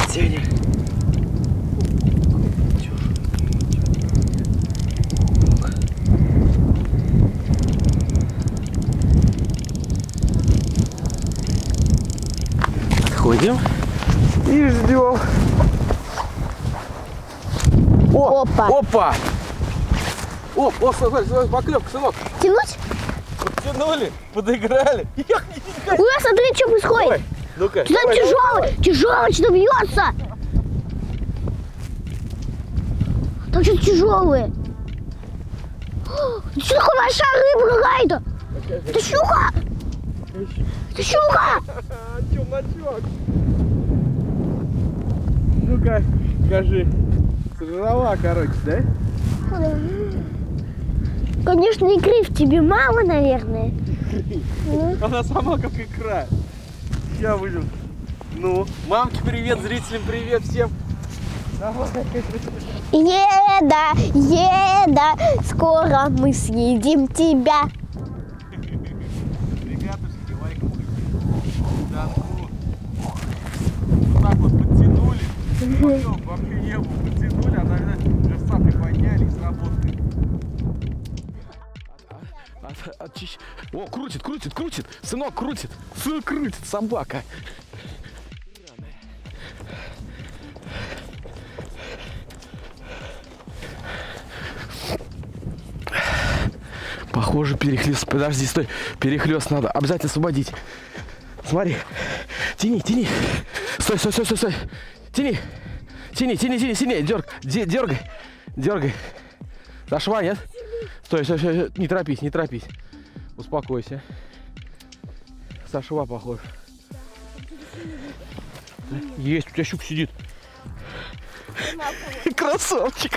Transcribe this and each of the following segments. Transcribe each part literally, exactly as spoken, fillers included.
где они? Отходим и ждем. О, опа! Опа! Оп, о, смотри, смотри, поклевка, сынок. Тянуть? Подтянули, подыграли. Ой, смотри, что происходит. Ну-ка. Что-то тяжелый, тяжелый, что бьется. Там что-то тяжелое. Что такое большая рыба какая-то? Это щука! Это щука! Чумачок. Ну-ка, скажи. Сожрала, короче, да? Конечно, икры в тебе мало, наверное. Она сама как икра. Сейчас выйдем. Ну, мамке привет, зрителям привет, всем. Давай. Еда, еда, скоро мы съедим тебя. Ребятушки, лайкнули. Да, ну. Вот так вот подтянули. Потом вообще не было. Подтянули, а наверное, жерца приподняли и сработали. О, крутит, крутит, крутит. Сынок крутит. Сынок крутит, собака. Похоже, перехлест. Подожди, стой. Перехлест надо. Обязательно освободить. Смотри. Тяни, тяни. Стой, стой, стой, стой, стой. Тяни. Тяни, тяни, тяни, сильнее. Дерг, дергай. Дергай. Зашла, нет? Стой, стой, стой. Не торопись, не торопись. Успокойся. Сошла, похоже. Есть, у тебя щука сидит. Красавчик.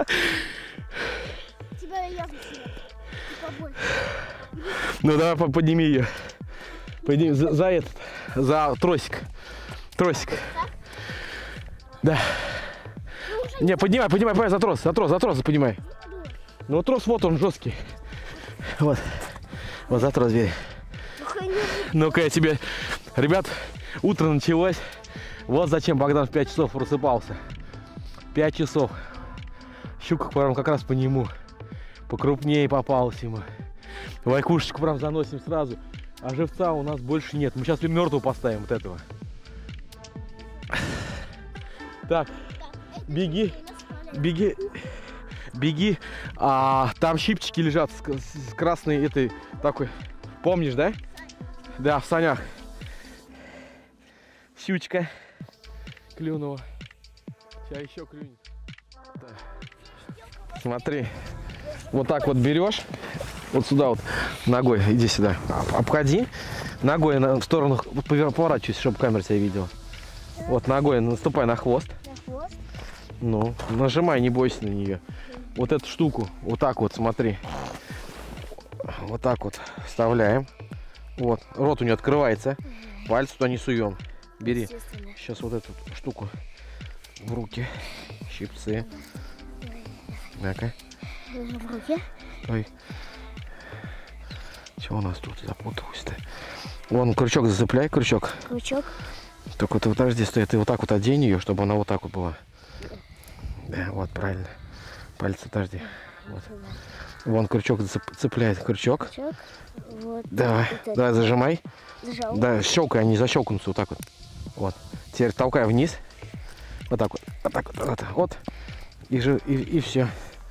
Тебя явно побольше. Ну давай подними ее. Подними за, за этот, за тросик. Тросик. Да. Не, поднимай, поднимай, поднимай за трос, за трос, за трос поднимай. Ну трос вот он жесткий. Вот. Вот за трос бери. Ну-ка я тебе. Ребят, утро началось. Вот зачем Богдан в пять часов просыпался. пять часов. Щука прям как раз по нему. Покрупнее попалась ему. Вайкушечку прям заносим сразу. А живца у нас больше нет. Мы сейчас мертвого поставим вот этого. Так, беги, беги, беги. А, там щипчики лежат с, с красной этой такой. Помнишь, да? Да, в санях. Щучка клюнула. Сейчас еще клюнет. Так. Смотри. Вот так вот берешь. Вот сюда вот ногой. Иди сюда. Обходи. Ногой в сторону поворачивайся, чтобы камера тебя видела. Вот ногой наступай на хвост. На хвост? Ну, нажимай, не бойся на нее. Вот эту штуку. Вот так вот, смотри. Вот так вот вставляем. Вот. Рот у нее открывается. Пальцы туда не суем. Бери. Сейчас вот эту штуку в руки. Щипцы. Ну-ка. В руке? Ой. Чего у нас тут запуталось-то? Вон крючок зацепляй, крючок. Крючок. Только ты подожди, стой, ты вот так вот одень ее, чтобы она вот так вот была. Да, вот, правильно. Пальцы, подожди. Вот. Вон крючок цепляет, крючок. Крючок. Вот. Давай, вот давай, зажимай. Зажал. Да, щелкай, они защелкнутся вот так вот. Вот. Теперь толкай вниз. Вот так вот, вот так вот, вот. вот. И, же, и, и все.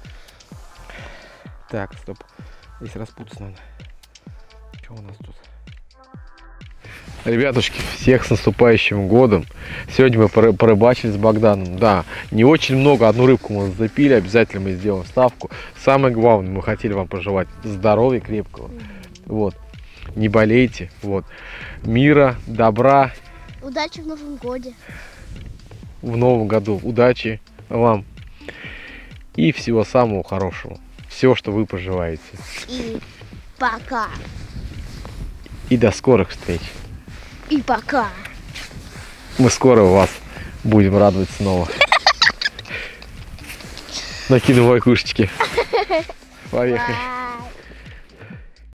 Так, стоп. Здесь распутаться надо. Что у нас тут? Ребятушки, всех с наступающим годом. Сегодня мы порыбачили с Богданом. Да, не очень много, одну рыбку мы зацепили. Обязательно мы сделаем ставку. Самое главное, мы хотели вам пожелать здоровья крепкого. Вот. Не болейте. Вот. Мира, добра. Удачи в новом году. В новом году. Удачи вам. И всего самого хорошего. Все, что вы пожелаете. И пока. И до скорых встреч. И пока. Мы скоро вас будем радовать снова. Накидывай кушечки. Поехали.